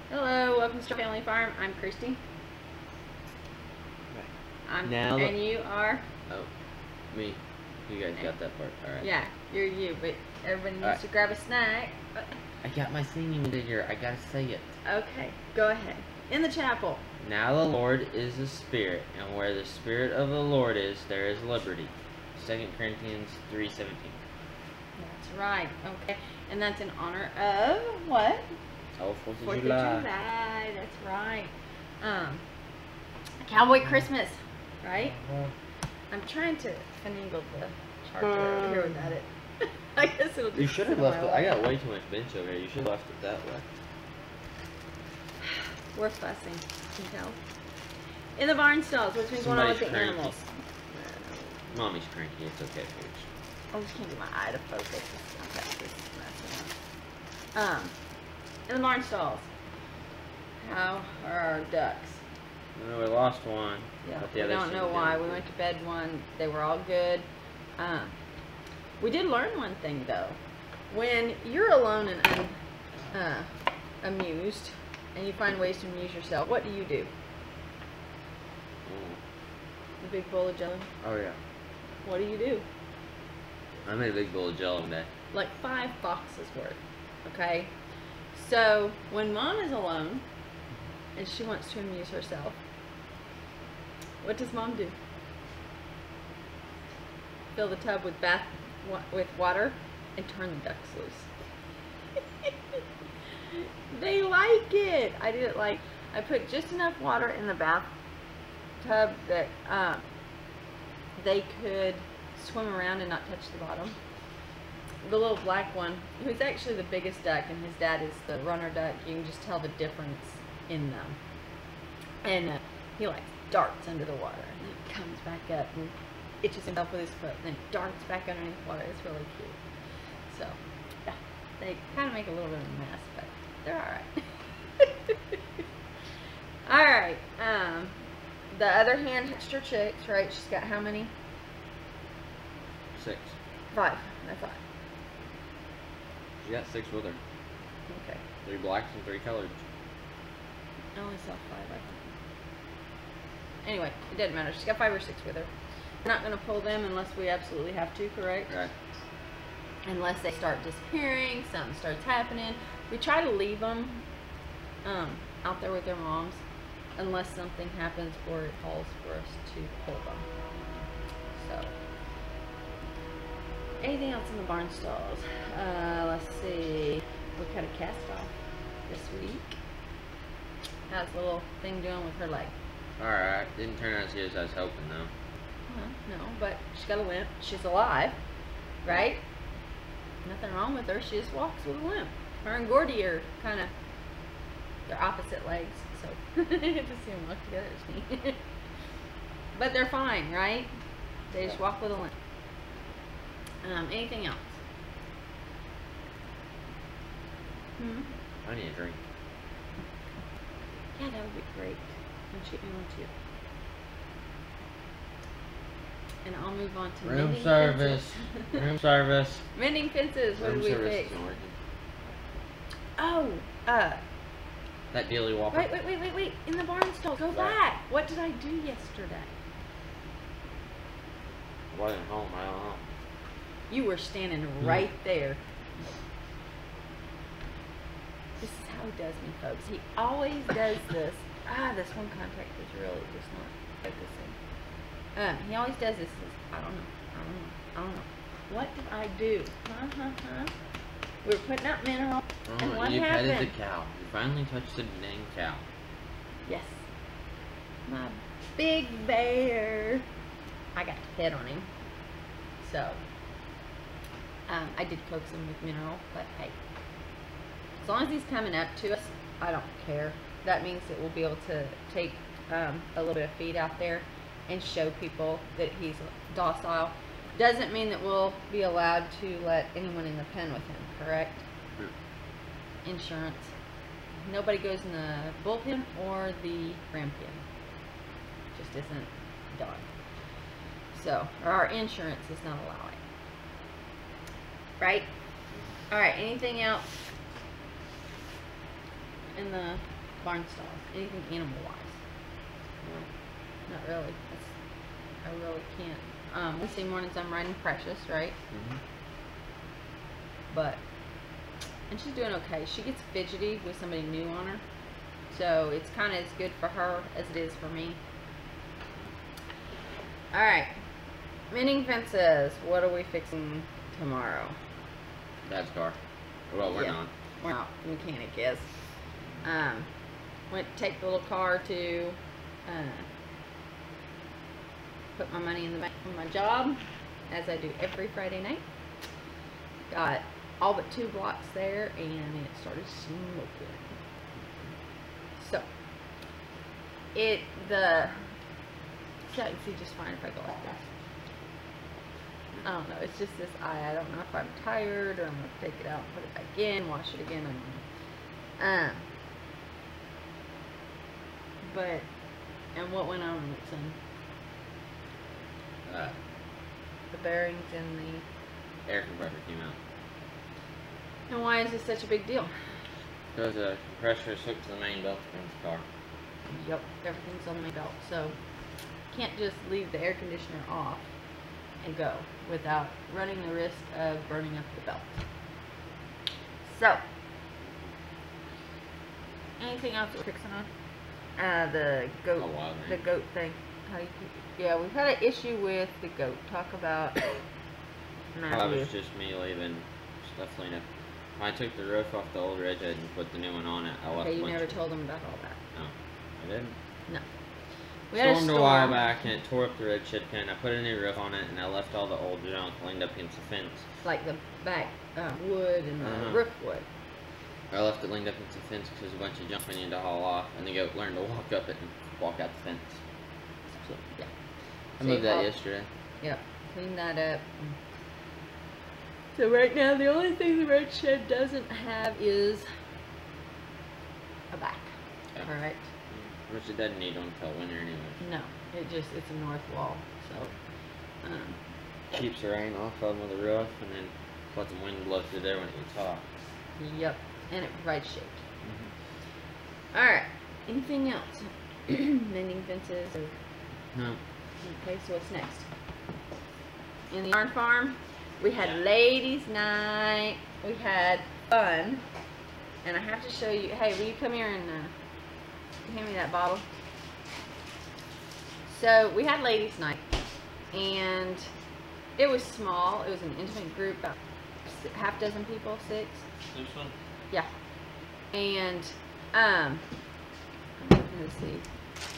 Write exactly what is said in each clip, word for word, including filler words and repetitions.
Hello, welcome to Straw Family Farm. I'm Christy. I'm, now and you are? Oh, me. You guys got that part. All right. Yeah, you're you, but everybody needs right. to grab a snack. I got my singing in here. I gotta say it. Okay, go ahead. In the chapel. Now the Lord is the Spirit, and where the Spirit of the Lord is, there is liberty. Second Corinthians three seventeen. That's right. Okay, and that's in honor of what? Oh, Fourth of Fourth July. of July. That's right. Um, Cowboy Christmas, right? Uh, I'm trying to finagle the charger over here without it. I guess it'll. You should have left it. I got way too much bench over here. You should have left it that way. We're fussing, you can tell. In the barn stalls, what's been going on with the Somebody's animals? Mommy's cranky. It's okay, Paige. I just can't get my eye to focus. Okay, this is messing up. Um, in the barn stalls, how are our ducks? No, we lost one. Yeah, but the we others don't know seem why. good. We went to bed one. They were all good. Um, we did learn one thing though. When you're alone and un, uh, amused, and you find ways to amuse yourself, what do you do? Mm. The big bowl of jello. Oh yeah. What do you do? I made a big bowl of jello today. Like five boxes worth. Okay? So, when mom is alone and she wants to amuse herself, what does mom do? Fill the tub with bath wa with water and turn the ducks loose. They like it. I did it like I put just enough water in the bathtub that uh, they could swim around and not touch the bottom. The little black one, who's actually the biggest duck, and his dad is the runner duck, you can just tell the difference in them. And uh, he like darts under the water, and then comes back up and itches himself with his foot, and then darts back underneath the water. It's really cute. So, yeah, they kind of make a little bit of a mess, but they're all right. All right. Um, the other hen hatched her chicks, right? She's got how many? Six. Five. I thought. She got six with her. Okay. Three blacks and three colored. I only saw five, I think. Anyway, it doesn't matter. She's got five or six with her. We're not going to pull them unless we absolutely have to, correct? Right. Unless they start disappearing, something starts happening. We try to leave them um, out there with their moms unless something happens or it calls for us to pull them. So, anything else in the barn stalls? Uh, let's see. We cut a cast off this week. How's the little thing doing with her leg? Alright. Didn't turn out as good as I was hoping, though. Well, no, but she's got a limp. She's alive, right? Nothing wrong with her. She just walks with a limp. Her and Gordy are kind of, they're opposite legs, so to see them walk together is neat. But they're fine, right? They just walk with a limp. Um, anything else? Hmm? I need a drink. Yeah, that would be great. I'll shoot me one too. And I'll move on to Room mending service. fences. Room service. Mending fences. What Room did we service fix? isn't working. Oh, uh, That dealy whopper. wait, wait, wait, wait, wait. In the barn stall. Go Right. back. What did I do yesterday? I wasn't home. I don't know. You were standing Hmm. right there. This is how he does me, folks. He always does this. Ah, this one contact is really just not focusing. Um, he always does this. I don't know. I don't know. I don't know. What did I do? Huh, huh, huh? We were putting out mineral, and Oh, what you happened? petted the cow. You finally touched the dang cow. Yes. My big bear. I got to pet on him. So, um, I did coax him with mineral, but hey. As long as he's coming up to us, I don't care. That means that we'll be able to take um, a little bit of feed out there and show people that he's docile. Doesn't mean that we'll be allowed to let anyone in the pen with him, correct? Hmm. Insurance. Nobody goes in the bullpen or the ram pen. Just isn't done. So, or our insurance is not allowing. Right? Alright, anything else in the barn stalls, anything animal-wise. No. Not really. That's, I really can't. Um, Wednesday mornings I'm riding Precious, right? Mm-hmm. But, and she's doing okay. She gets fidgety with somebody new on her. So it's kind of as good for her as it is for me. Alright. Mending fences. What are we fixing tomorrow? Dad's car. Well, we're Yeah. not. We're not. The mechanic is. Um, went to take the little car to uh, put my money in the bank for my job, as I do every Friday night. Got all but two blocks there, and it started smoking. So, it, the, see, I can see just fine if I go like this. I don't know, it's just this eye. I don't know if I'm tired, or I'm going to take it out and put it back in, wash it again, I don't know. Um, but, and what went on with some, Uh, the bearings in the, air compressor came out. and why is this such a big deal? Because the compressor is hooked to the main belt of the car. Yep, everything's on my belt, so can't just leave the air conditioner off and go without running the risk of burning up the belt. So, anything else that we're fixing on? Uh, the goat, Oh, wow, the man. goat thing. How do you keep, yeah, we've had an issue with the goat. Talk about That Matthew. was just me leaving stuff clean up. When I took the roof off the old ridge and put the new one on it, I left Okay, a you bunch never of- told them about all that. No, I didn't. No. We had a Stormed a while storm. back and it tore up the red shed pen. I put a new roof on it and I left all the old junk leaned up against the fence. Like the back uh, wood and the Uh-huh. roof wood. I left it leaned up against the fence because there's a bunch of junk we needed to haul off, and the goat learned to walk up it and walk out the fence. So, yeah. I So moved you that hauled- yesterday. Yep, clean that up. So right now, the only thing the red shed doesn't have is a back. Yeah. All right. Which it doesn't need one until winter anyway. No, it just it's a north wall, so um, Keeps the rain off of them with the roof, and then lets the wind blow through there when it gets hot. yep, and it provides shade. Mm-hmm. All right. Anything else? Mending fences. Or, No. okay, so what's next? In the yarn farm, we had ladies' night. We had fun, and I have to show you. Hey, will you come here and uh, hand me that bottle? So we had ladies' night, and it was small. It was an intimate group, about si- half dozen people, six. This one? Yeah. And um, I'm looking to see.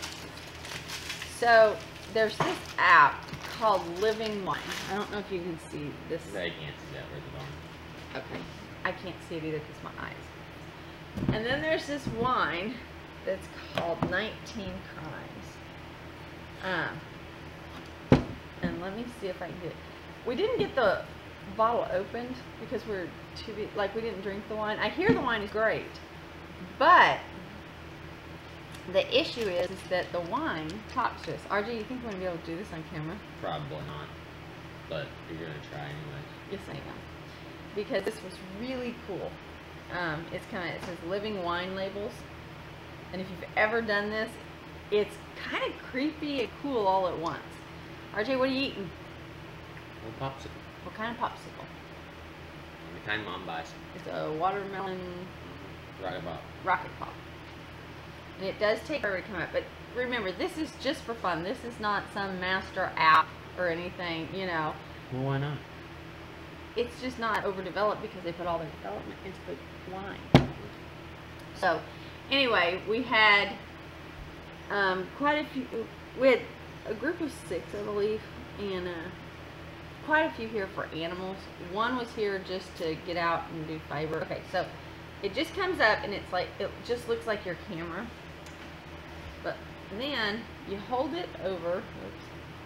So there's this app called Living Wine. I don't know if you can see this. They can't see that with the barn. Okay. I can't see it either because my eyes. And then there's this wine that's called nineteen Crimes. Um, and let me see if I can get. We didn't get the bottle opened because we're too be, like we didn't drink the wine. I hear the wine is great, but the issue is, is that the wine talks to us. R J, you think we're gonna be able to do this on camera? Probably not. But you're gonna try anyways. Yes, I am. Because this was really cool. Um, it's kind of, it says living wine labels. And if you've ever done this, it's kind of creepy and cool all at once. R J, what are you eating? Well, popsicle. What kind of popsicle? The kind mom buys. It's a watermelon Rocket Pop. rocket pop. And it does take forever to come up. But remember, this is just for fun. This is not some master app or anything, you know. Well, why not? It's just not overdeveloped because they put all their development into the wine. So, anyway, we had um, quite a few, we had a group of six, I believe, and uh, quite a few here for animals. One was here just to get out and do fiber. Okay, so it just comes up and it's like, it just looks like your camera. But then you hold it over, oops.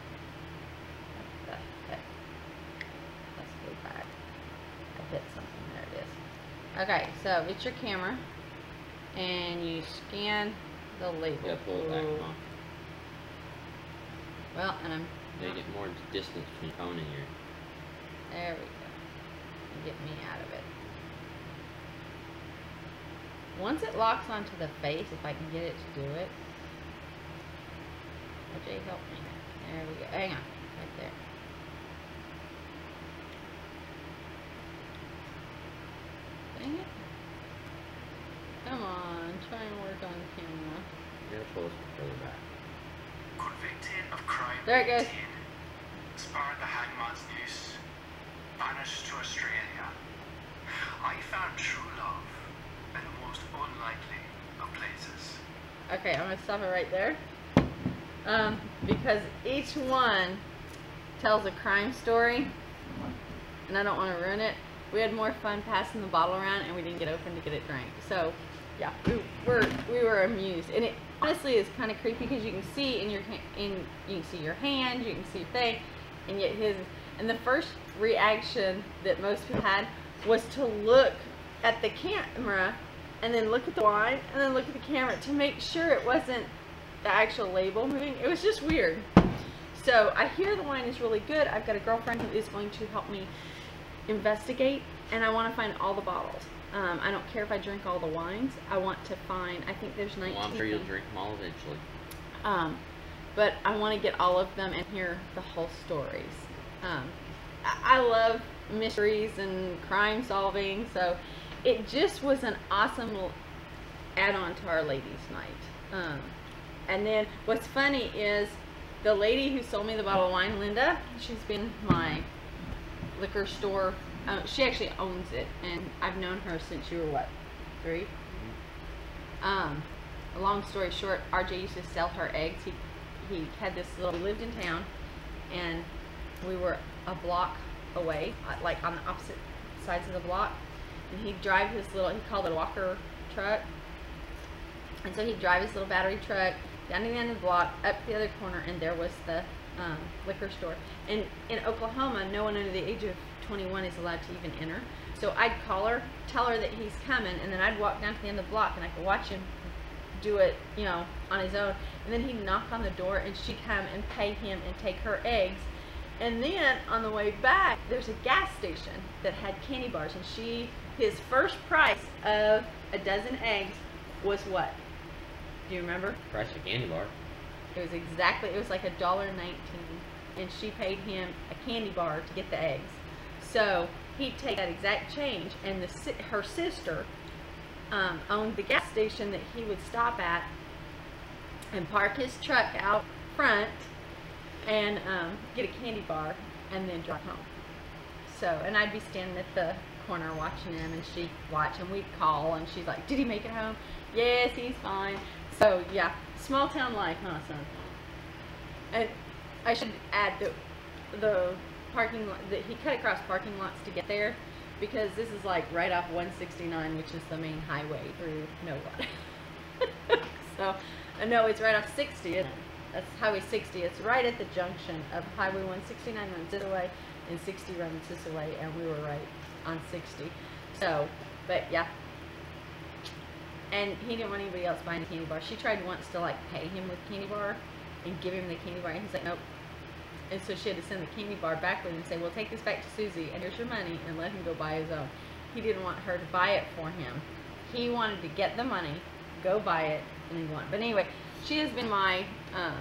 Okay. Let's go back. I hit something, there it is. Okay, so it's your camera and you scan the label. Yeah, pull it back. Come on. Well, and I'm, They get more distance between your phone and your. there we go. Get me out of it. Once it locks onto the face, if I can get it to do it. O J, help me. There we go. Hang on. Right there. Dang it. Come on. Try and work on camera. You're supposed to further back. Convicted of crime. There it goes. Expired the hangman's noose. Vanished to Australia. I found true love in the most unlikely of places. Okay, I'm going to stop it right there. Um, because each one tells a crime story, and I don't want to ruin it. We had more fun passing the bottle around, and we didn't get open to get it drank. So, yeah, we were we were amused, and it honestly is kind of creepy because you can see in your in you can see your hand, you can see your thing, and yet his. And the first reaction that most people had was to look at the camera, and then look at the wine, and then look at the camera to make sure it wasn't the actual label moving. It was just weird. So I hear the wine is really good. I've got a girlfriend who is going to help me investigate, and I want to find all the bottles. Um, I don't care if I drink all the wines. I want to find, I think there's nineteen. Well, I'm sure you'll drink them all eventually. Um, but I want to get all of them and hear the whole stories. Um, I, I love mysteries and crime solving, so it just was an awesome little add-on to our ladies' night. Um, and then what's funny is the lady who sold me the bottle of wine, Linda, she's been my liquor store. Uh, she actually owns it, and I've known her since you were what, three? Um, long story short, R J used to sell her eggs. He he had this little. We lived in town, and we were a block away, like on the opposite sides of the block. And he'd drive his little. He called it a walker truck, and so he'd drive his little battery truck down to the end of the block, up the other corner, and there was the um, liquor store. And in Oklahoma, no one under the age of twenty-one is allowed to even enter. So I'd call her, tell her that he's coming, and then I'd walk down to the end of the block, and I could watch him do it, you know, on his own. And then he'd knock on the door, and she'd come and pay him and take her eggs. And then on the way back, there's a gas station that had candy bars, and she, his first price of a dozen eggs was what? Do you remember? Price of candy bar. It was exactly, it was like a dollar nineteen, and she paid him a candy bar to get the eggs. So he'd take that exact change, and the her sister um, owned the gas station that he would stop at and park his truck out front and um, get a candy bar and then drive home. So, and I'd be standing at the corner watching him, and she'd watch, and we'd call, and she's like, "Did he make it home?" "Yes, he's fine." So yeah, small town life, huh, son? And I should add that the parking lot, that he cut across parking lots to get there, because this is like right off one sixty-nine, which is the main highway through nowhere. So, uh, no, it's right off sixty. Isn't it? That's Highway sixty. It's right at the junction of Highway one sixty-nine runs this way, and sixty runs this way, and we were right on sixty. So, but yeah. And he didn't want anybody else buying the candy bar. She tried once to like pay him with candy bar and give him the candy bar, and he's like, "Nope." And so she had to send the candy bar back with him and say, "Well, take this back to Susie, and here's your money," and let him go buy his own. He didn't want her to buy it for him. He wanted to get the money, go buy it, and then go on. But anyway, she has been my um,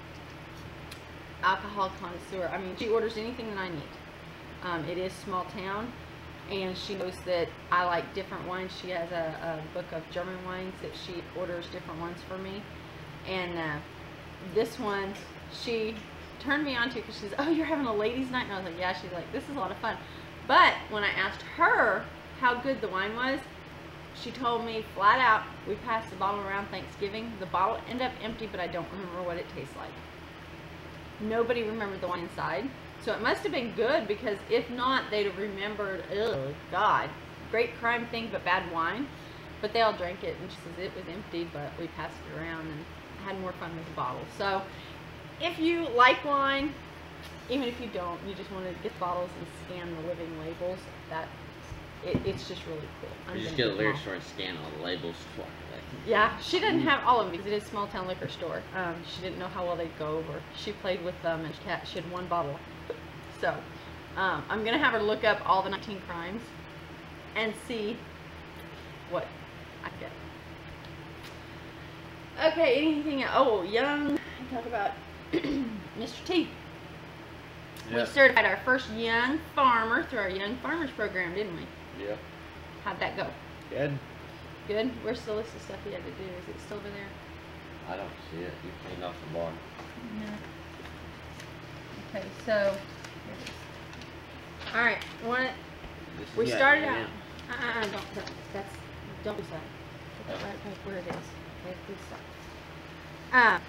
alcohol connoisseur. I mean, she orders anything that I need. Um, it is small town, and she knows that I like different wines. She has a, a book of German wines that she orders different ones for me. And uh, this one, she turned me on to, because she's, "Oh, you're having a ladies' night?" And I was like, "Yeah." She's like, "This is a lot of fun." But when I asked her how good the wine was, she told me flat out, we passed the bottle around Thanksgiving. The bottle ended up empty, but I don't remember what it tastes like. Nobody remembered the wine inside. So it must have been good, because if not, they'd have remembered, oh God, great crime thing, but bad wine. But they all drank it, and she says it was empty, but we passed it around and had more fun with the bottle. So if you like wine, even if you don't, you just want to get the bottles and scan the living labels, that it, it's just really cool. I'm You just gonna get a them liquor all. store and scan all the labels. Walk away. Yeah, she didn't have all of them, because it is a small town liquor store. Um, she didn't know how well they'd go over. She played with them, and she had, she had one bottle. So um, I'm gonna have her look up all the nineteen crimes and see what I get. Okay, anything else? Oh, young. Talk about Mister T. We Yep. certified our first young farmer through our Young Farmers program, didn't we? Yep. How'd that go? Good. Good? Where's the list of stuff you had to do? Is it still over there? I don't see it. You cleaned off the bar. No. Okay, so. Alright, one. This is We good, started man. out. Uh, uh, don't, don't, that's, don't be sad. Put that right back where it is. Okay, please stop. Um,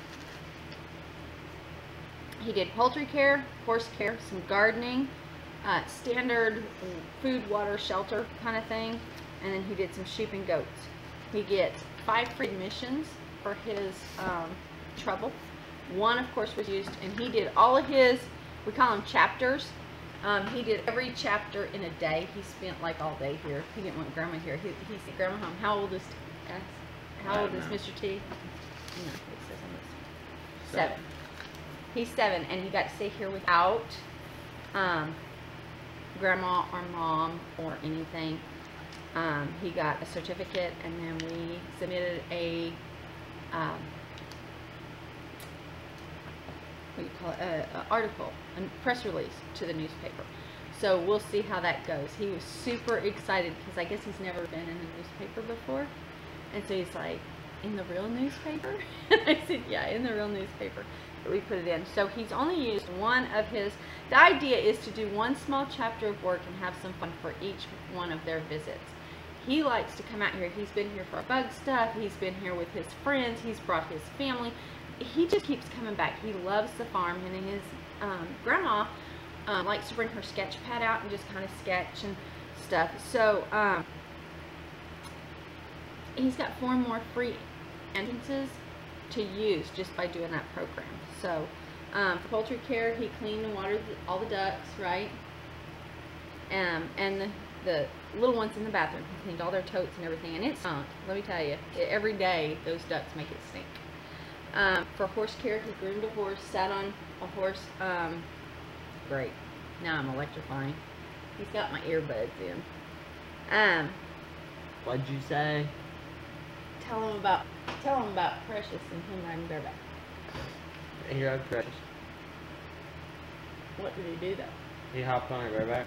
he did poultry care, horse care, some gardening, uh, standard food, water, shelter kind of thing, and then he did some sheep and goats. He gets five free admissions for his um, trouble. One, of course, was used, and he did all of his, we call them chapters. Um, he did every chapter in a day. He spent like all day here. He didn't want Grandma here. He, he sent Grandma home. How old is uh, How I old don't is know. Mister T? No, it says on this. Seven. He's seven, and he got to stay here without um, Grandma or Mom or anything. Um, he got a certificate, and then we submitted a um, what do you call it, a, a article, a press release to the newspaper. So we'll see how that goes. He was super excited because I guess he's never been in a newspaper before. And so he's like, in the real newspaper? I said, yeah, in the real newspaper. We put it in. So he's only used one of his, the idea is to do one small chapter of work and have some fun for each one of their visits. He likes to come out here. He's been here for bug stuff. He's been here with his friends. He's brought his family. He just keeps coming back. He loves the farm, and his um, grandma um, likes to bring her sketch pad out and just kind of sketch and stuff. So um, he's got four more free entrances to use just by doing that program. So um, for poultry care, he cleaned and watered the, all the ducks, right? Um, and the, the little ones in the bathroom, he cleaned all their totes and everything, and it stunk. Let me tell you, it, every day those ducks make it stink. Um, for horse care, he groomed a horse, sat on a horse. Um, great. Now I'm electrifying. He's got my earbuds in. Um, What'd you say? tell him about tell him about Precious and him riding bareback. He rode Precious. What did he do though? He hopped on her bareback.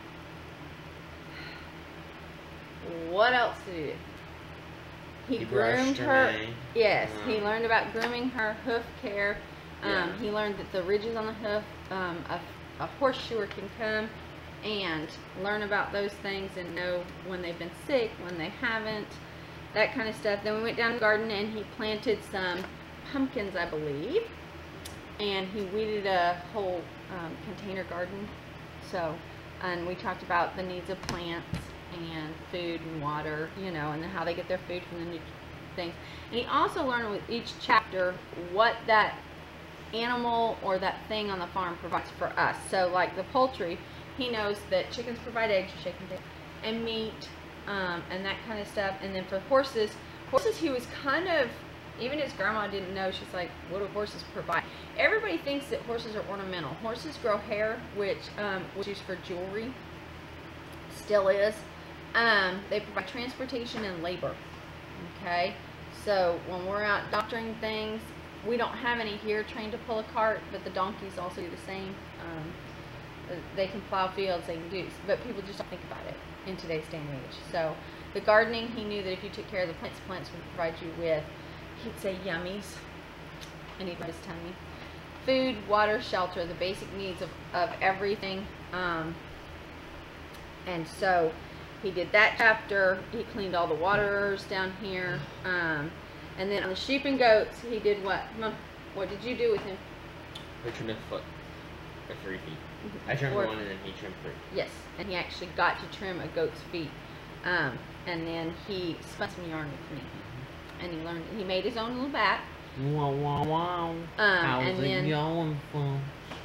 What else did he do? He, He brushed groomed her her. mane. Yes, Um, he learned about grooming her, hoof care. Um, Yeah. He learned that the ridges on the hoof, um, a, a horseshoer can come and learn about those things and know when they've been sick, when they haven't, that kind of stuff. Then we went down to the garden and he planted some pumpkins, I believe, and he weeded a whole um, container garden. So, and we talked about the needs of plants and food and water, you know, and then how they get their food from the new things. And he also learned with each chapter what that animal or that thing on the farm provides for us. So like the poultry, he knows that chickens provide eggs, chicken and meat, um, and that kind of stuff. And then for horses, horses he was kind of, even his grandma didn't know, she's like, what do horses provide? Everybody thinks that horses are ornamental. Horses grow hair, which um, was used for jewelry, still is. Um, they provide transportation and labor, okay? So when we're out doctoring things, we don't have any here trained to pull a cart, but the donkeys also do the same. Um, they can plow fields, they can do, but people just don't think about it in today's day and age. So the gardening, he knew that if you took care of the plants, plants would provide you with, he'd say yummies, and he'd rub his tummy. Food, water, shelter, the basic needs of, of everything. Um, and so he did that chapter. He cleaned all the waters down here. Um, and then on the sheep and goats, he did what? Mom, what did you do with him? I trimmed a foot. Or three feet. I trimmed Or- one and then he trimmed three. Yes, and he actually got to trim a goat's feet. Um, and then he spun some yarn with me. And he learned, he made his own little bat. Wow, wow, wow. Um, How's and it then, going, folks?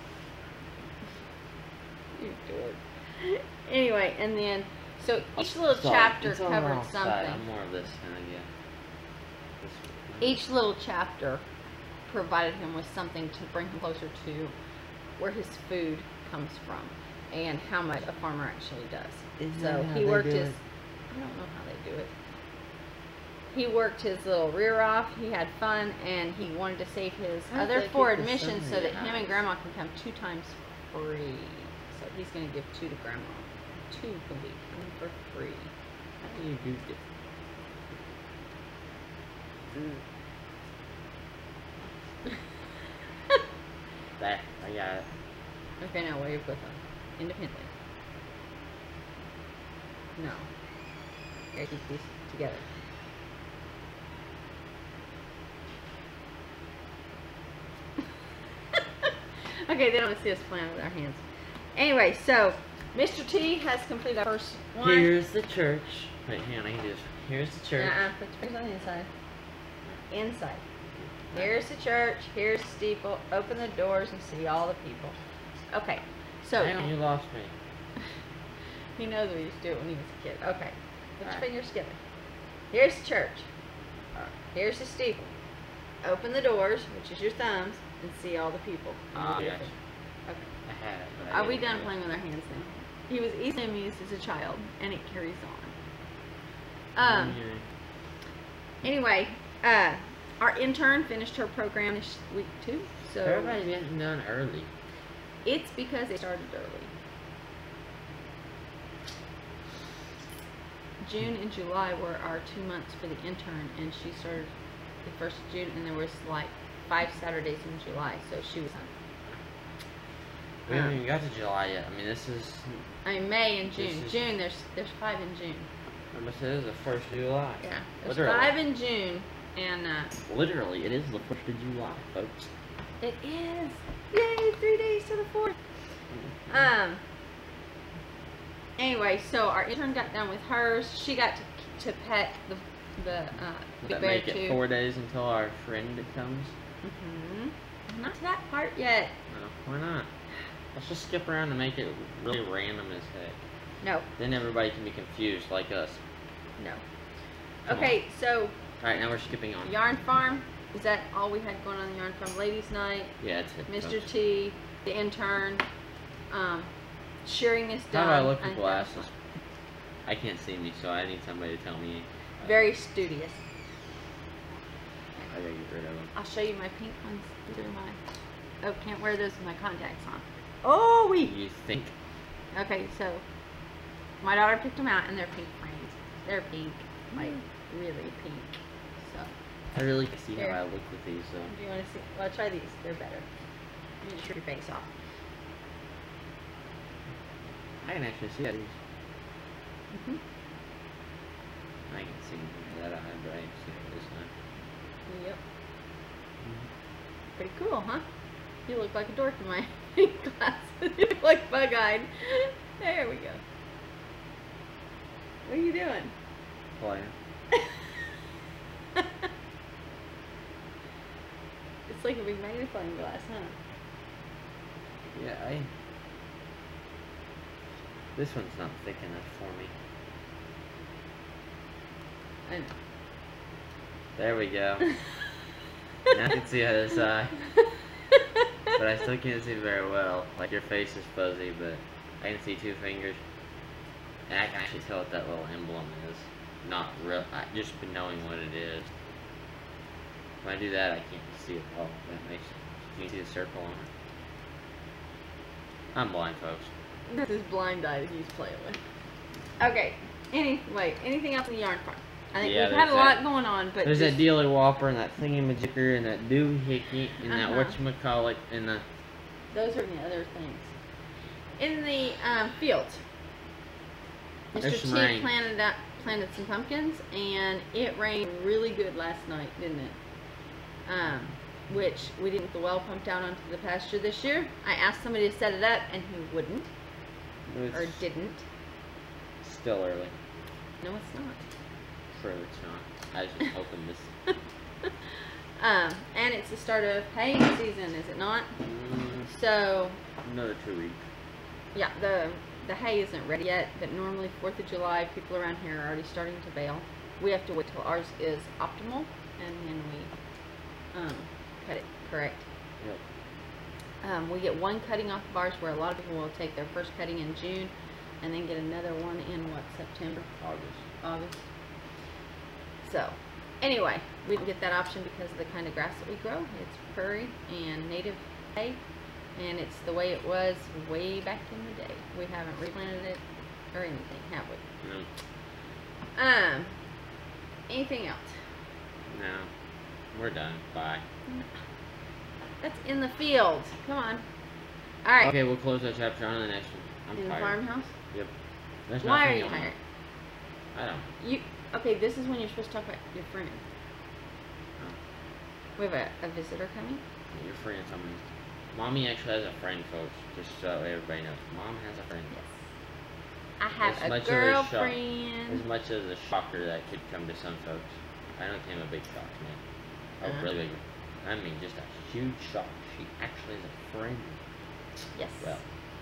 you dork. Anyway, and then, so each little Sorry, chapter it's all covered outside. something. I'm more of this kind of guy. Each little chapter provided him with something to bring him closer to where his food comes from and how much a farmer actually does. Is So that how he they worked do his, it? I don't know how they do it. he worked his little rear off. He had fun, and he wanted to save his How'd other they four get the admissions so summary that him and eyes? Grandma can come two times free. So he's going to give two to Grandma. Two can be one for free. How do you do this? There, I got it. Okay, now wave with them independently. No. Gotta keep these together. Okay, they don't see us playing with our hands. Anyway, so Mister T has completed our first one. Here's the church. Wait, hang on, I can do this. Here's the church. Uh-uh, put your fingers on the inside. Inside. Here's the church. Here's the steeple. Open the doors and see all the people. Okay, so Hang on, you lost me. he knows we used to do it when he was a kid. Okay, put your Alright. fingers together. Here's the church. Here's the steeple. Open the doors, which is your thumbs, and see all the people. Oh, Okay. yes. Okay. I had it. but I Are we didn't done do it. playing with our hands now? He was easily amused as a child, and it carries on. Um. Anyway, uh, our intern finished her program this week too, so Everybody's getting done early. it's because they started early. June and July were our two months for the intern, and she started the first of June, and there was like five Saturdays in July, so she was on. We haven't Um, even got to July yet. I mean, this is. I mean, May and This June. is- June, there's there's five in June. I must say, this is the first of July. Yeah, there's Literally. five in June, and uh, Literally, it is the first of July, folks. it is yay, three days to the fourth. Um. Anyway, so our intern got done with hers. She got to, to pet the the uh, Does big that bear make too. it four days until our friend comes? Mm-hmm. Not to that part yet. No, why not? Let's just skip around and make it really random as heck. No, Then everybody can be confused like us. no. Come Okay, so Alright, now we're skipping on. Yarn Farm. Is that all we had going on the Yarn Farm? Ladies' Night, Yeah, it's it. Mister folks. T, the intern, um, sharing is How done. do I look on with Yarn glasses? Farm. I can't see me, so I need somebody to tell me. uh, Very studious. I gotta get rid of them. I'll show you my pink ones. These are my. Oh, can't wear those with my contacts on. Oh, we. You think? Okay, so my daughter picked them out, and they're pink frames. They're pink, like really pink. So, I really can see Here. how I look with these, though. do you want to see? Well, try these. They're better. You just rip your face off. I can actually see that. Mm-hmm. I can see that eye, but I can see it this time. Yep. Pretty cool, huh? You look like a dork in my pink glasses. You look like bug-eyed. There we go. What are you doing? Playing. It's like a big magnifying glass, huh? Yeah, I. This one's not thick enough for me. I know. There we go. Now I can see the other side, but I still can't see very well. Like your face is fuzzy, but I can see two fingers, and I can actually tell what that little emblem is. Not real. I just been knowing what it is. When I do that, I can't see it all. That makes. You can see the circle on it. I'm blind, folks. This is blind eye that he's playing with. Okay. Anyway, anything else in the Yarn Farm? I think Yeah, we've had a there's lot that- going on, but There's just, that dealer whopper and that thingamajigger and that doohickey and that Uh-huh. whatchamacallit and the. those are the other things. In the um, fields, Mister There's T some rain. planted out, planted some pumpkins, and it rained really good last night, didn't it? Um, which we didn't get the well pumped out onto the pasture this year. I asked somebody to set it up, and he wouldn't or It's didn't. still early. No, it's not. Sure, it's not. I was just hoping this. Um, and it's the start of haying season, is it not? Mm, So, another two weeks. yeah, the the hay isn't ready yet, but normally fourth of July, people around here are already starting to bale. We have to wait till ours is optimal, and then we um, cut it correct. Yep. Um, we get one cutting off of ours, where a lot of people will take their first cutting in June, and then get another one in, what, September? August. August. So, Anyway, we didn't get that option because of the kind of grass that we grow. It's prairie and native hay, and it's the way it was way back in the day. We haven't replanted it or anything, have we? No. Um, anything else? No. We're done. Bye. That's in the field. Come on. All right. Okay, we'll close that chapter on to the next one. I'm in tired. the farmhouse. Yep. There's Why are nothing you going on. tired? I don't. You okay? This is when you're supposed to talk about your friend. Oh. We have a, a visitor coming. Your friend, somebody. Mommy actually has a friend, folks. Just so everybody knows, Mom has a friend. Yes. I have As a much of a shock- girlfriend. As much as a shocker that could come to some folks, I know it came a big shock to me. Oh, Uh-huh. really big. I mean, just a huge shock. She actually is a friend. Yes. Well,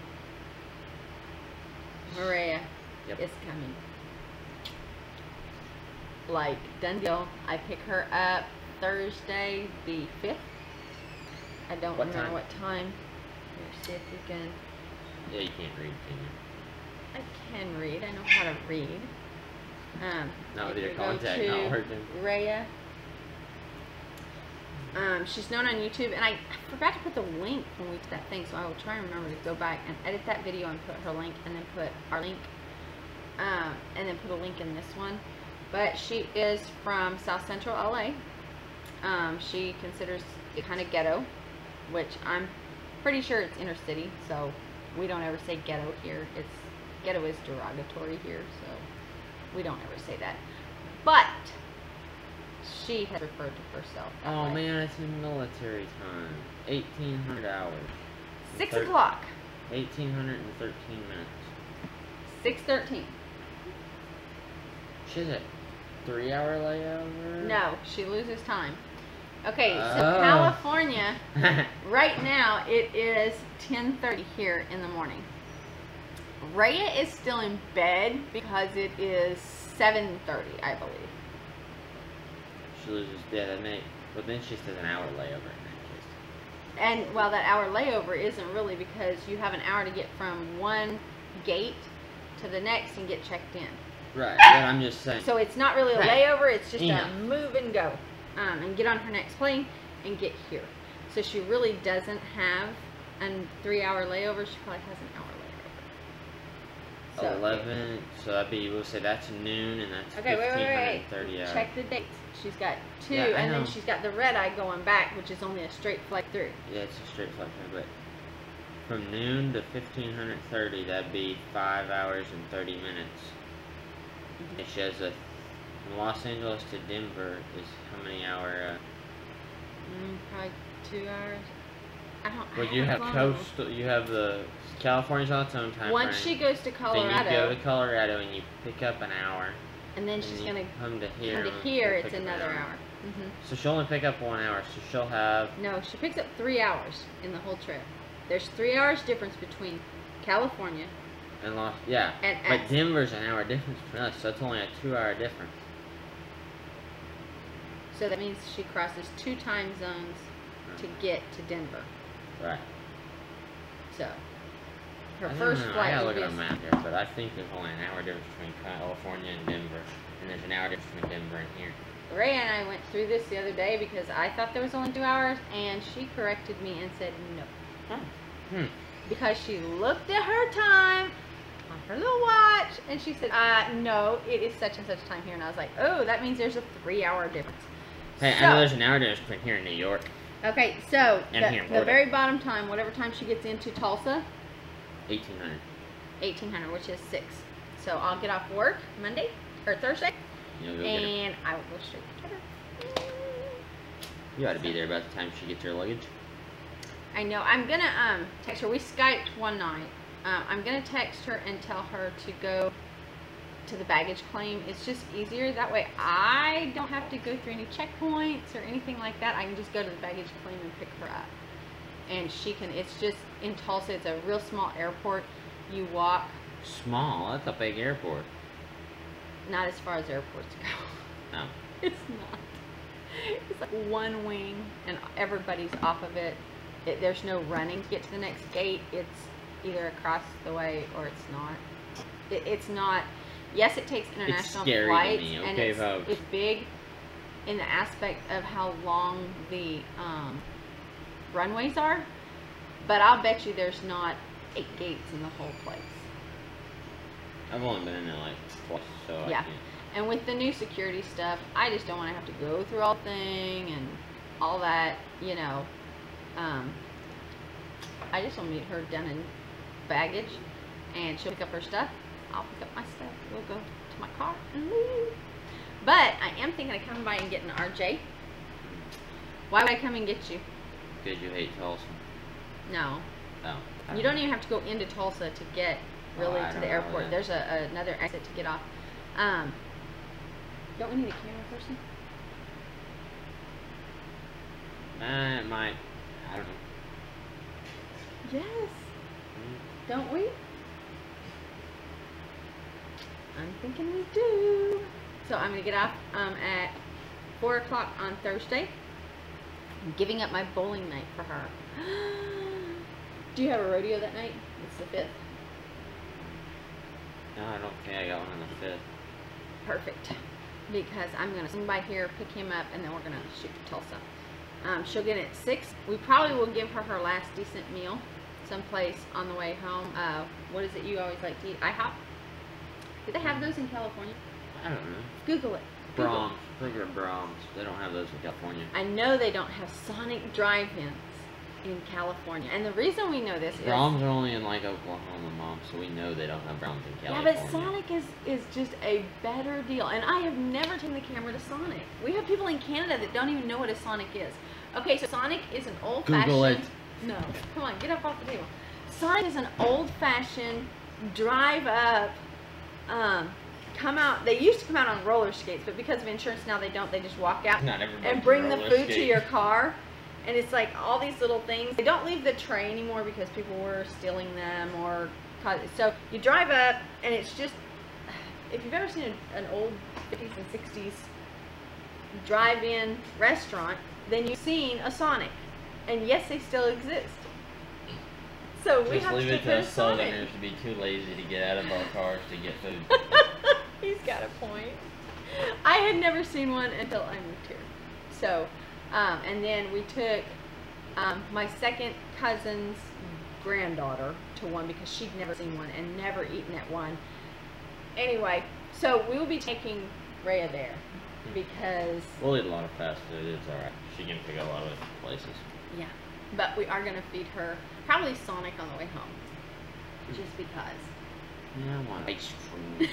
Maria Yep. is coming. Like, done deal. I pick her up Thursday the fifth. I don't What remember time? what time. Here, see if you can. yeah, you can't read, can you? I can read. I know how to read. Um, Not if with your you go contact to not working. Rhea. Um, she's known on YouTube, and I, I forgot to put the link when we did that thing, so I will try and remember to go back and edit that video and put her link, and then put our link, um, and then put a link in this one. But she is from South Central L A. Um, she considers it kind of ghetto, which I'm pretty sure it's inner city, so we don't ever say ghetto here. It's ghetto is derogatory here, so we don't ever say that. But she has referred to herself that Oh way. man, it's in military time. eighteen hundred hours. Six Thir- o'clock. eighteen hundred thirteen minutes. Six thirteen. She has a three hour layover? No, she loses time. Okay, so Oh. California, right now it is ten thirty here in the morning. Rhea is still in bed because it is seven thirty, I believe. She loses, yeah, that may, but then she says an hour layover in that case. And well, that hour layover isn't really because you have an hour to get from one gate to the next and get checked in. Right, but I'm just saying. So it's not really a Right. layover, it's just Enough. a move and go. Um, and get on her next plane and get here. So she really doesn't have a three hour layover, she probably has an hour layover. So, eleven, so that'd be, we'll say that's noon, and that's Okay, wait, wait, wait. thirty hours. Check the dates. She's got two, Yeah, I and then know. she's got the red eye going back, which is only a straight flight through. Yeah, it's a straight flight time, but from noon to fifteen thirty, that'd be five hours and thirty minutes. Mhm. And she has a, from Los Angeles to Denver is how many hour, uh, Mm, probably two hours. I don't. well, I you don't have know. coastal, you have the, California's on its own time Once frame. she goes to Then Colorado, you go to Colorado and you pick up an hour. and then and she's you gonna come to here. come to and here. pick It's up an another hour. hmm So she'll only pick up one hour, so she'll have, No, she picks up three hours in the whole trip. There's three hours difference between California and lost, yeah. and But us. Denver's an hour difference from us, so it's only a two hour difference. So that means she crosses two time zones to get to Denver. Right. So her I don't first know, I flight gotta will look be. at a map here, but I think there's only an hour difference between California and Denver, and there's an hour difference between Denver and here. Ray and I went through this the other day because I thought there was only two hours, and she corrected me and said no. Hmm. Because she looked at her time on her little watch, and she said, uh, no, it is such and such time here. And I was like, oh, that means there's a three hour difference. Hey, I So- know there's an hour difference between here and New York. Okay, so And the, here in the Florida. very bottom time, whatever time she gets into Tulsa, eighteen hundred. eighteen hundred, which is six. So I'll get off work Monday or Thursday, You'll go get her. and I will go straight to her. You ought to be there about the time she gets her luggage. I know. I'm gonna um text her. We Skyped one night. Um, I'm gonna text her and tell her to go to the baggage claim. It's just easier that way. I don't have to go through any checkpoints or anything like that. I can just go to the baggage claim and pick her up, and she can. It's just in Tulsa. It's a real small airport. You walk, Small, that's a big airport. not as far as airports go. No. It's not. It's like one wing, and everybody's off of it. It. There's no running to get to the next gate. It's either across the way or it's not. It, it's not. Yes, it takes international scary to flights, me, and okay, it's, folks? it's big, in the aspect of how long the um, runways are, but I'll bet you there's not eight gates in the whole place. I've only been in there like twice, so Yeah. I can't. And with the new security stuff, I just don't want to have to go through all the thing and all that, you know. Um, I just want to meet her down in baggage, and she'll pick up her stuff. I'll pick up my stuff. We'll go to my car and leave. But I am thinking of coming by and getting R J. Why would I come and get you? Because you hate Tulsa. No. Oh. You don't even have to go into Tulsa to get really Oh, I to don't the know airport. that. There's a, another exit to get off. Um, don't we need a camera person? Uh, it might. I don't know. Yes. Mm. Don't we? I'm thinking we do. So I'm going to get off um, at four o'clock on Thursday. I'm giving up my bowling night for her. Do you have a rodeo that night? It's the fifth. No, I don't think I got one on the fifth. Perfect. Because I'm going to swing by here, pick him up, and then we're going to shoot to Tulsa. Um, she'll get in at six. We probably will give her her last decent meal someplace on the way home. Uh, what is it you always like to eat? IHOP? Do they have those in California? I don't know. Google it. Google. Brahms. Figure Brahms. They don't have those in California. I know they don't have Sonic drive-ins in California. And the reason we know this is... Brahms are only in like Oklahoma, Mom, so we know they don't have Brahms in Yeah, California. but Sonic is, is just a better deal. And I have never taken the camera to Sonic. We have people in Canada that don't even know what a Sonic is. Okay, so Sonic is an old-fashioned... Google it. No, come on, get up off the table. Sonic is an old-fashioned drive-up, um, come out... They used to come out on roller skates, but because of insurance now they don't. They just walk out Not everybody and can bring the roller food to skate. your car. And it's like all these little things. They don't leave the tray anymore because people were stealing them or... So you drive up and it's just... If you've ever seen a, an old fifties and sixties drive-in restaurant, then you've seen a Sonic. And yes, they still exist. So we Just have leave to it put to a us Sonic. Southerners to be too lazy to get out of our cars to get food. He's got a point. I had never seen one until I moved here. So, um, and then we took um, my second cousin's granddaughter to one because she'd never seen one and never eaten at one. Anyway, so we will be taking Rhea there because... We'll eat a lot of fast food. It's alright. She can pick a lot of places. Yeah, but we are going to feed her probably Sonic on the way home. Just because. Yeah, I want ice cream.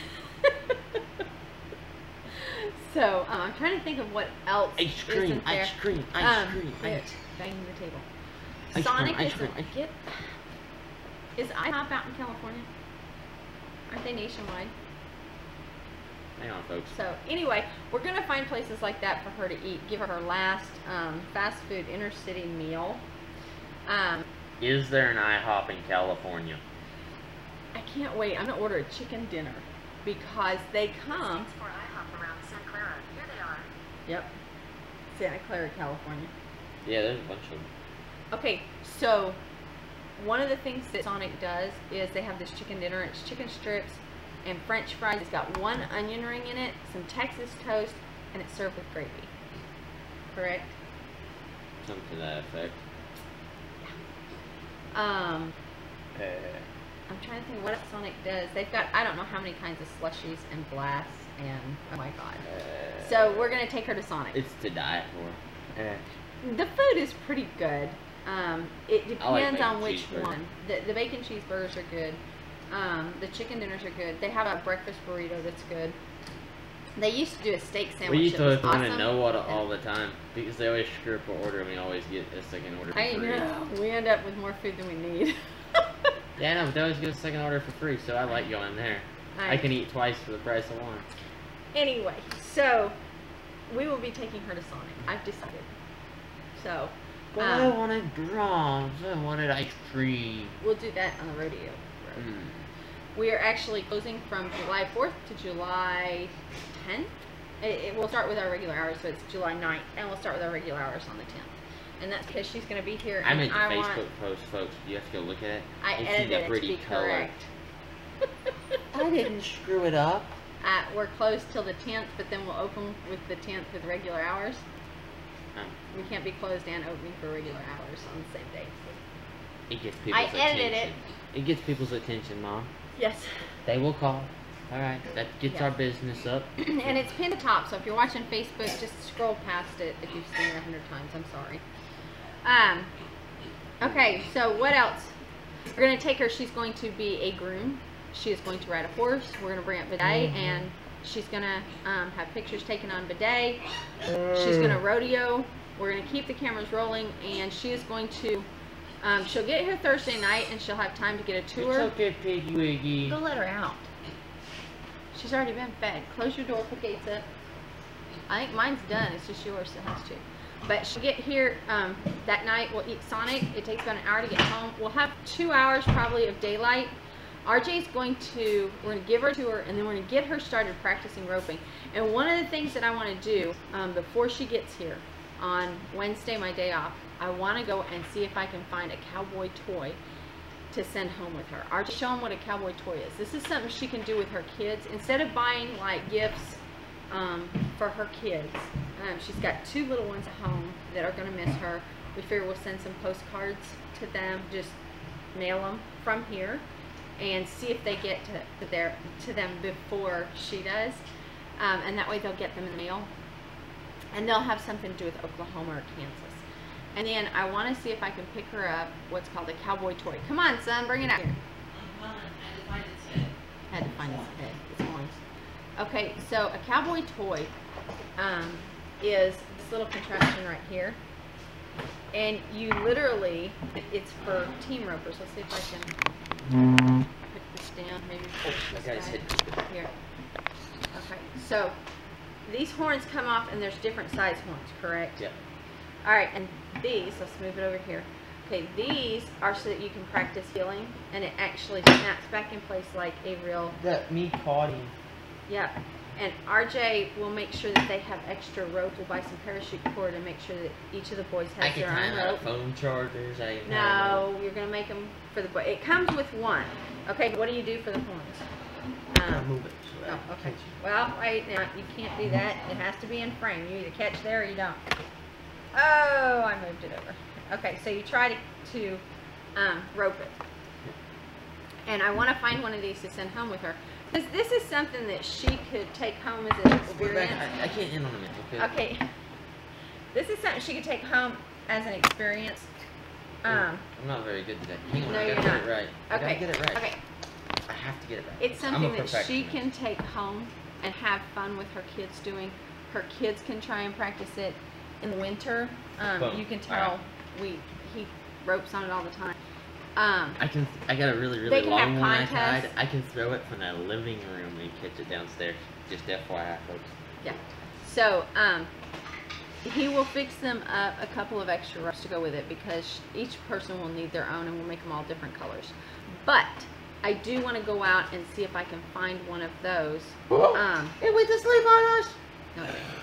So, um, I'm trying to think of what else Ice cream, isn't there. ice cream, ice um, cream, It, ice banging the table. Ice Sonic cream, ice isn't... cream, ice- Get, is IHOP out in California? Aren't they nationwide? Hang on, folks. So, anyway, we're going to find places like that for her to eat. Give her her last um, fast food inner city meal. Um, Is there an IHOP in California? I can't wait. I'm going to order a chicken dinner because they come... For IHOP around Santa Clara. Here they are. Yep. Santa Clara, California. Yeah, there's a bunch of them. Okay, so one of the things that Sonic does is they have this chicken dinner. It's chicken strips and French fries. It's got one onion ring in it, some Texas toast, and it's served with gravy. Correct? Something to that effect. Um, Uh, I'm trying to think what Sonic does. They've got, I don't know how many kinds of slushies and blasts and, oh my god. uh, So we're going to take her to Sonic. It's to die for. Uh, The food is pretty good. Um, it I like depends on bacon which cheeseburger. one. The, the bacon cheeseburgers are good. Um, the chicken dinners are good. They have a breakfast burrito that's good. They used to do a steak sandwich. we that to was want awesome. to know what all the time because they always screw up our order and we always get a second order for I free. know. We end up with more food than we need. Yeah, I know, but they always give us a second order for free, so I like going there. I, I- can eat twice for the price of one. Anyway, so we will be taking her to Sonic. I've decided. So But I um, wanted drums. I wanted ice cream. we'll do that on the rodeo road. Mm. We are actually closing from July fourth to July tenth. It, it will start with our regular hours, so it's July ninth, and we'll start with our regular hours on the tenth. And that's because she's going to be here. I and made the I Facebook want, post, folks. You have to go look at it. I and see edited the it to pretty be color. correct. I didn't screw it up. at, we're closed till the tenth, but then we'll open with the tenth with regular hours. Huh. We can't be closed and opening for regular hours on the same day. It gets people's I attention. edited it. It gets people's attention, Mom. Yes. They will call. All right, that gets Yeah. our business up. And it's pinned at the top, so if you're watching Facebook, just scroll past it if you've seen it a hundred times. I'm sorry. Um. Okay, so what else? We're gonna take her. She's going to be a groom. She is going to ride a horse. We're gonna bring up Bidet, Mhm. and she's gonna um, have pictures taken on Bidet. She's gonna rodeo. We're gonna keep the cameras rolling, and she is going to. Um, she'll get here Thursday night, and she'll have time to get a tour. It's okay, Piggy Wiggy. Go let her out. She's already been fed. Close your door, put gates up. I think mine's done. It's just yours that has to. But she'll get here um, that night. We'll eat Sonic. It takes about an hour to get home. We'll have two hours probably of daylight. R J's going to, we're going to give her a tour, and then we're going to get her started practicing roping. And one of the things that I want to do um, before she gets here on Wednesday, my day off, I want to go and see if I can find a cowboy toy to send home with her. R J, show them what a cowboy toy is. This is something she can do with her kids. Instead of buying like gifts um, for her kids, um, she's got two little ones at home that are going to miss her. We figure we'll send some postcards to them, just mail them from here, and see if they get to, to, their, to them before she does. Um, and that way they'll get them in the mail. And they'll have something to do with Oklahoma or Kansas. And then I want to see if I can pick her up what's called a cowboy toy. Come on, son, bring it out here. Had to find his head. It's horns. Okay, so a cowboy toy um, is this little contraption right here. And you literally, it's for team ropers. Let's see if I can put this down. Maybe push I this got his guy. head. Here. Okay, so these horns come off, and there's different size horns, correct? Yeah. All right, and these, let's move it over here. Okay, these are so that you can practice healing, and it actually snaps back in place like a real, That me caught him. yeah. And R J will make sure that they have extra rope. We'll buy some parachute cord and make sure that each of the boys I has can their tie own him out rope. of phone chargers. I can tie him No, you're gonna make them for the boy. It comes with one. Okay, what do you do for the horns? out. I'll Um, move it. So I oh, can okay. catch it. Well, wait, now you can't do that. It has to be in frame. You either catch there or you don't. Oh, I moved it over. Okay, so you try to, to um, rope it. And I want to find one of these to send home with her. Because this is something that she could take home as an We're back. experience. I, I can't end on a minute. Okay. Okay. This is something she could take home as an experience. Um, I'm not very good today. Hang on, No, I you're gotta get not. it right. I okay. gotta get it right. Okay. I have to get it right. It's I'm something a that she perfectionist. can take home and have fun with her kids doing. Her kids can try and practice it in the winter. Um, Boom. you can All tell right. we he ropes on it all the time. Um, I can. I got a really, They really can long have one I tied. contests. I can throw it from the living room and catch it downstairs. Just F Y I, folks. yeah. So um, he will fix them up a couple of extra ropes to go with it because each person will need their own, and we'll make them all different colors. But I do want to go out and see if I can find one of those. Um, It went to sleep on us. no, it didn't.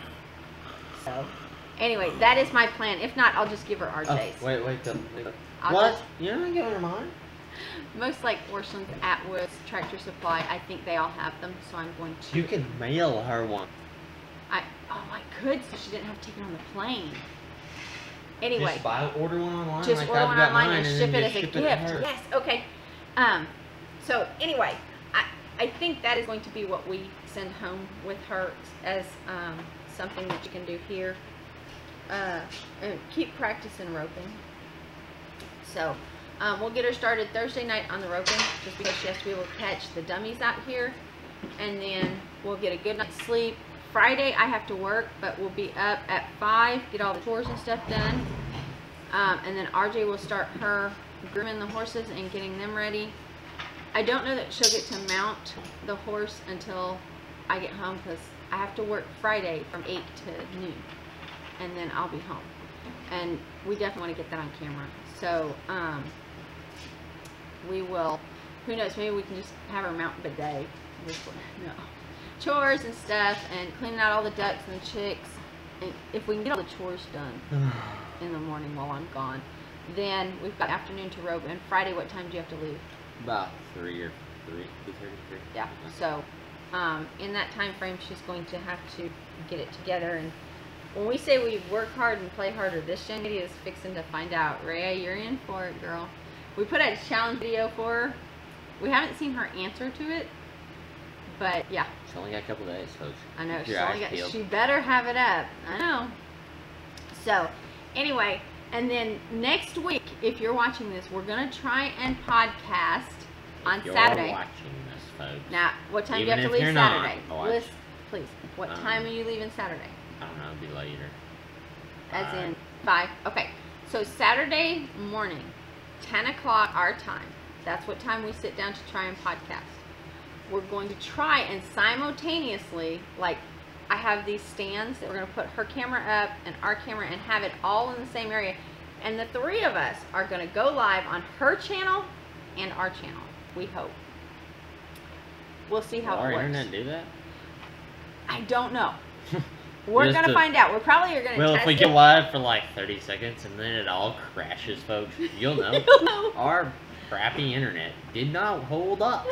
So anyway, that is my plan. If not, I'll just give her R Oh, J's. wait, wait, wait. wait. I'll What? just- You're not giving her mine? Most like Orscheln's, Atwoods, Tractor Supply, I think they all have them, so I'm going to. You can mail her one. I oh I could, so she didn't have to take it on the plane. Anyway, Just buy, order one online. just like order I've one got online mine, and and ship then it as just a ship it to gift. her. Yes, okay. Um, so anyway, I I think that is going to be what we send home with her as um, something that you can do here. Uh, and keep practicing roping. So um, we'll get her started Thursday night on the roping, just because she has to be able to catch the dummies out here, and then we'll get a good night's sleep. Friday I have to work, but we'll be up at five, get all the chores and stuff done, um, and then R J will start her grooming the horses and getting them ready. I don't know that she'll get to mount the horse until I get home, because I have to work Friday from eight to noon, and then I'll be home. And we definitely want to get that on camera. So, um, we will, who knows, maybe we can just have her mount Bidet. No. Chores and stuff, and cleaning out all the ducks and the chicks. And if we can get all the chores done in the morning while I'm gone, then we've got afternoon to rope. And Friday, what time do you have to leave? About three or three, two thirty, three. Yeah, so um, in that time frame, she's going to have to get it together. And when we say we work hard and play harder, this young lady is fixing to find out. Rhea, you're in for it, girl. We put a challenge video for her. We haven't seen her answer to it, but yeah. She's only got a couple days, folks. I know. Keep She, your only eyes got, peeled. she better have it up. I know. So, anyway, and then next week, if you're watching this, we're going to try and podcast on If you're Saturday. watching this, folks. Now, what time Even do you have if to leave you're not, Saturday? watch. List, please. What Um, time are you leaving Saturday? I don't know, it'll be later. As Five. in five. Okay. So Saturday morning, ten o'clock our time. That's what time we sit down to try and podcast. We're going to try and simultaneously, like, I have these stands that we're going to put her camera up and our camera and have it all in the same area. And the three of us are going to go live on her channel and our channel. We hope. We'll see how Will it our works. internet do that? I don't know. We're Just gonna to- find out. We're probably are gonna Well, test if we it. get live for like thirty seconds and then it all crashes, folks, you'll know. You'll know. Our crappy internet did not hold up.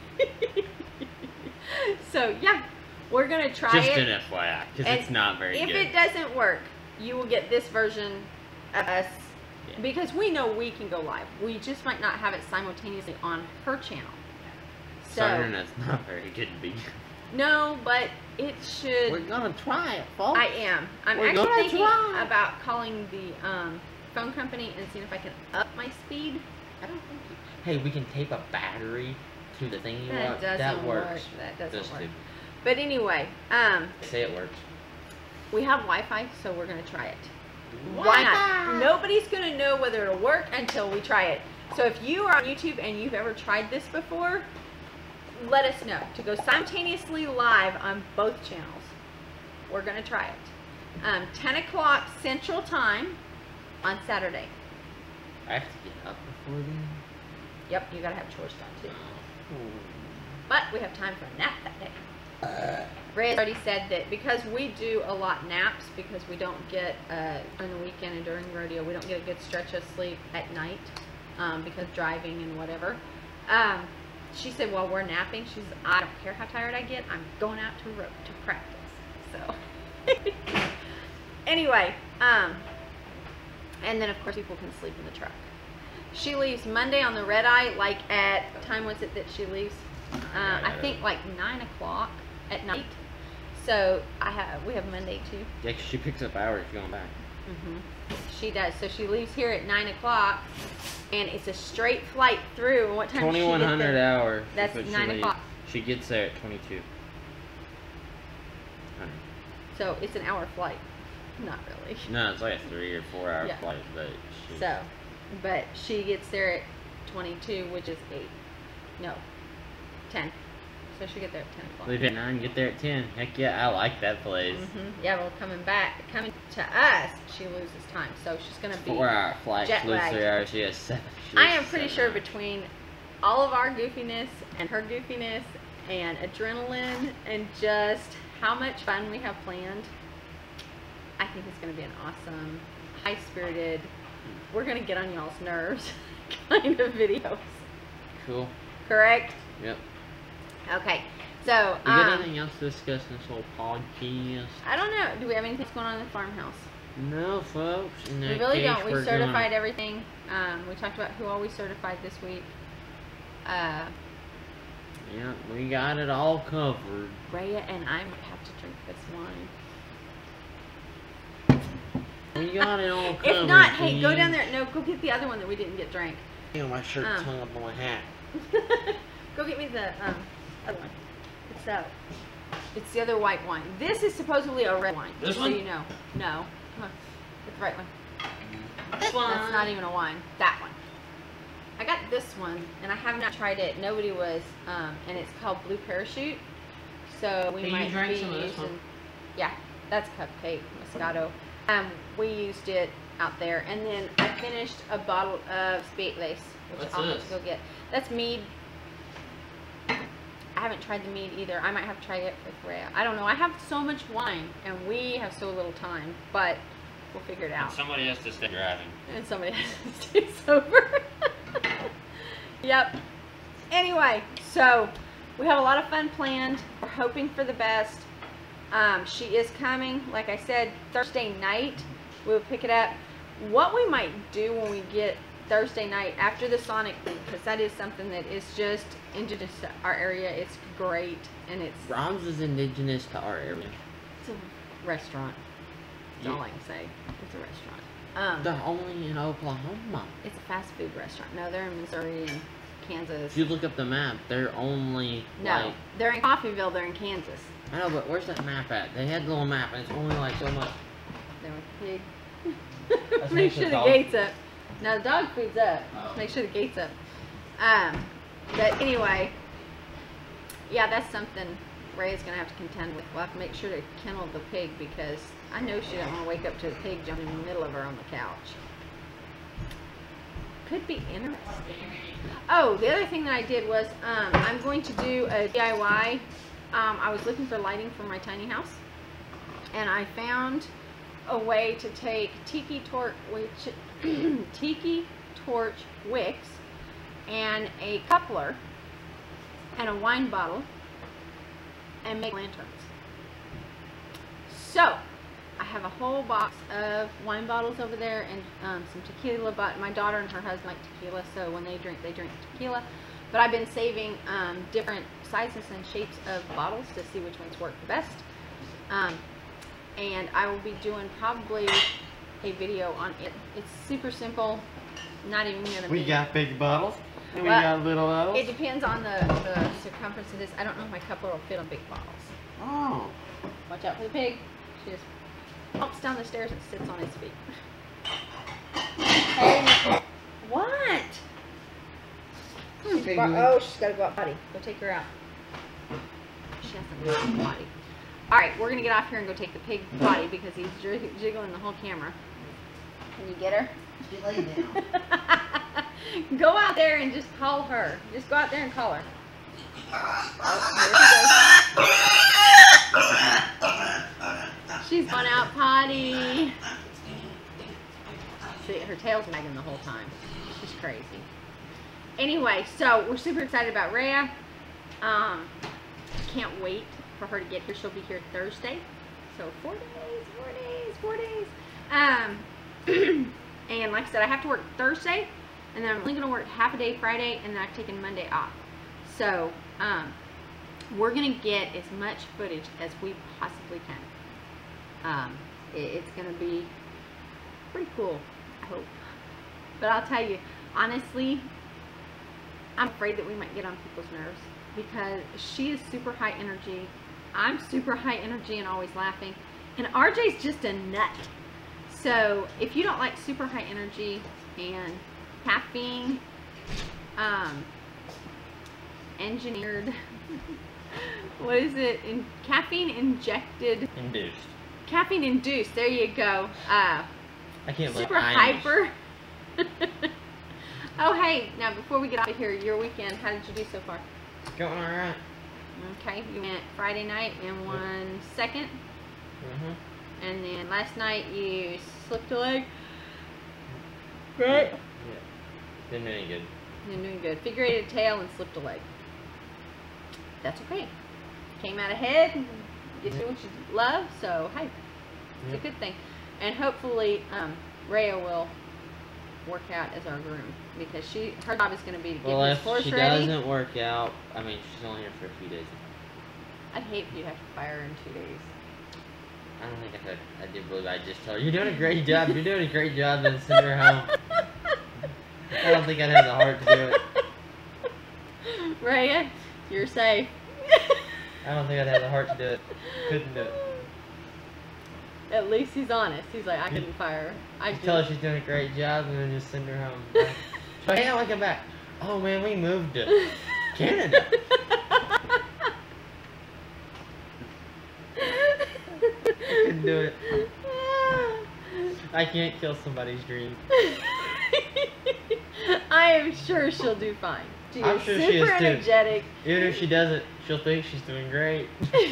So yeah, we're gonna try Just it. an F Y I, because And it's not very if good. it doesn't work, you will get this version of us Yeah. because we know we can go live. We just might not have it simultaneously on her channel. So Our internet's not very good to be. no, but it should. We're gonna try it, folks. I am. I'm We're actually gonna thinking try. about calling the um, phone company and seeing if I can up my speed. I don't think you Hey, we can tape a battery to the thing you That want. doesn't That work. works. That doesn't Just work. to But anyway, um, say it works. we have Wi-Fi, so we're gonna try it. Why not? Nobody's gonna know whether it'll work until we try it. So if you are on YouTube and you've ever tried this before, let us know to go simultaneously live on both channels. We're gonna try it. Um, ten o'clock Central Time on Saturday. I have to get up before then. Yep, you gotta have chores done too. But we have time for a nap that day. Ray already said that because we do a lot naps, because we don't get, uh, during the weekend and during rodeo, we don't get a good stretch of sleep at night, um, because driving and whatever. Um, she said while we're napping, she's, I don't care how tired I get, I'm going out to ro to practice. So, anyway, um, and then of course people can sleep in the truck. She leaves Monday on the red eye, like at, what time was it that she leaves? Uh, I think like nine o'clock at night. So I have we have Monday too. Yeah, 'cause she picks up hours going back. hmm She does. So she leaves here at nine o'clock, and it's a straight flight through. And what time? does she twenty-one get hundred there? hours. That's what she nine leaves. o'clock. She gets there at twenty-two. So it's an hour flight. Not really. No, it's like a three or four hour Yeah. flight, but she, So, but she gets there at twenty-two, which is eight. No, ten. So she get there at ten o'clock. leave at nine, get there at ten. Heck yeah, I like that place. hmm Yeah, well, coming back, coming to us, she loses time. So she's gonna be. Four hour flight, jet she loses lagged. three hours. She has seven. She I has am pretty seven sure hours. between all of our goofiness and her goofiness and adrenaline and just how much fun we have planned, I think it's going to be an awesome, high-spirited, we're going to get on y'all's nerves kind of videos. Cool. Correct? Yep. Okay. So, We got um, anything else to discuss in this whole podcast? I don't know. Do we have anything going on in the farmhouse? No, folks. In We that really case, don't. We we're certified gonna- everything. Um, we talked about who all we certified this week. Uh, Yeah, we got it all covered. Rhea and I might have to drink this wine. We got it all covered. If not, hey, go Dean. down there. No, go get the other one that we didn't get drank. Damn, my shirt Um. hung up on my hat. Go get me the um, other one. It's that. It's the other white wine. This is supposedly a red wine. This just one? So you know. No. Come on. It's the right one. This one. That's not even a wine. That one. I got this one, and I have not tried it. Nobody was, um, and it's called Blue Parachute. So we Hey, you might drank be some of this using. one? Yeah, that's Cupcake Moscato. Um, we used it out there, and then I finished a bottle of Spate Lace, which What's I'll have this? to go get. That's mead. I haven't tried the mead either. I might have to try it with Rhea. I don't know. I have so much wine, and we have so little time, but we'll figure it out. Somebody has to stay driving. And somebody has to stay sober. Yep. Anyway, so we have a lot of fun planned. We're hoping for the best. Um, she is coming, like I said, Thursday night. We'll pick it up. What we might do when we get Thursday night after the Sonic thing, because that is something that is just indigenous to our area. It's great, and it's Brahms is indigenous to our area. it's a restaurant. That's Yeah. all I can say. It's a restaurant. Um, They're only in Oklahoma. it's a fast food restaurant. No, they're in Missouri and Kansas. If you look up the map, they're only No, like they're in Coffeyville. They're in Kansas. I know, but where's that map at? They had the little map, and it's only like so much. They're with the pig. Let's Make make sure the the dog- gate's up. No, the dog food's up. Oh. Make sure the gate's up. Um, but anyway, yeah, that's something Ray's gonna have to contend with. We'll have to make sure to kennel the pig because I know she doesn't want to wake up to the pig jumping in the middle of her on the couch. Could be interesting. Oh, the other thing that I did was um, I'm going to do a D I Y. Um, I was looking for lighting for my tiny house, and I found a way to take tiki torch, which tiki torch wicks, and a coupler, and a wine bottle, and make lanterns. So I have a whole box of wine bottles over there and um, some tequila. But my daughter and her husband like tequila, so when they drink, they drink tequila. But I've been saving um, different sizes and shapes of bottles to see which ones work the best. Um, and I will be doing probably a video on it. It's super simple. Not even gonna We be. got big bottles, and we Well, got little bottles. It depends on the, the circumference of this. I don't know if my coupler will fit on big bottles. Oh, Watch out for the pig. She just hops down the stairs and sits on his feet. Hey, what? Hmm, Okay, bar- good. oh, she's got to go out potty. Go take her out. She has to go out potty. All right, we're gonna get off here and go take the pig potty because he's jig- jiggling the whole camera. Can you get her? she lay down. Go out there and just call her. Just go out there and call her. Oh, there she goes. She's gone out potty. See, her tail's wagging the whole time. She's crazy. Anyway, so we're super excited about Rhea. Um, can't wait for her to get here. She'll be here Thursday. So four days, four days, four days. Um, and like I said, I have to work Thursday, and then I'm only going to work half a day Friday, and then I've taken Monday off. So um, we're going to get as much footage as we possibly can. Um, it, it's going to be pretty cool, I hope. But I'll tell you, honestly, I'm afraid that we might get on people's nerves because she is super high energy. I'm super high energy and always laughing. And R J's just a nut. So if you don't like super high energy and caffeine, um, engineered, what is it? In, caffeine injected, Induced. caffeine induced, there you go. Uh, I can't believe super I'm hyper. Oh, hey, now before we get out of here, your weekend, how did you do so far? It's going alright. Okay, you went Friday night and won second, Mm-hmm. and then last night you slipped a leg. Right? Yeah. Didn't do any good. You're doing good. Figure eight a tail and slipped a leg. That's okay. Came out ahead, get to what you love, so hey, it's Yep. a good thing. And hopefully, um, Rhea will work out as our groom because she her job is going to be to get Well, this if horse she ready. doesn't work out, I mean, she's only here for a few days. I'd hate if you have to fire her in two days. I don't think I could. I do believe I'd just tell her, you're doing a great job, you're doing a great job, and send her home. I don't think I'd have the heart to do it. Rhea, you're safe. I don't think I'd have the heart to do it. Couldn't do it. At least he's honest. He's like, I couldn't fire her. I Just tell her just... she's doing a great job and then just send her home. She's like, hey, I want to come back. Oh man, we moved to Canada. I couldn't do it. I can't kill somebody's dream. I am sure she'll do fine. She I'm is sure super she is too. energetic. Even if she doesn't, she'll think she's doing great.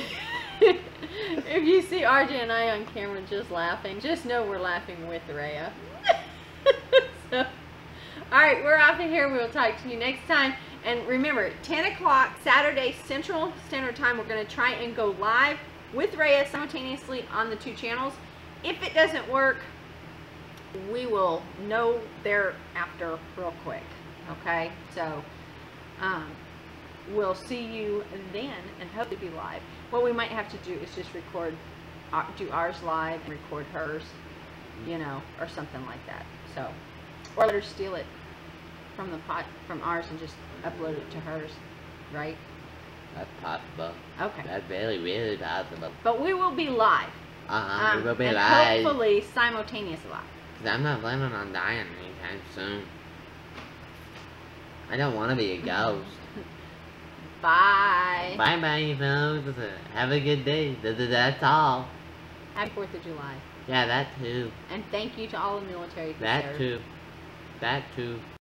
If you see R J and I on camera just laughing, just know we're laughing with Rhea. So, alright, we're off of here. We will talk to you next time. And remember, ten o'clock Saturday Central Standard Time, we're going to try and go live with Rhea simultaneously on the two channels. If it doesn't work, we will know thereafter real quick. Okay? So, um, we'll see you then and hope to be live. What we might have to do is just record, uh, do ours live and record hers, you know, or something like that. So, or let her steal it from the pot from ours and just upload it to hers, right? That's possible. Okay. That's very, really possible. But we will be live. Uh-huh, Um, we will be and live. hopefully simultaneous live. Because I'm not planning on dying anytime soon. I don't want to be a ghost. Bye. Bye-bye, folks. Have a good day. That's all. Happy fourth of July. Yeah, that too. And thank you to all the military. who That served. too. That too.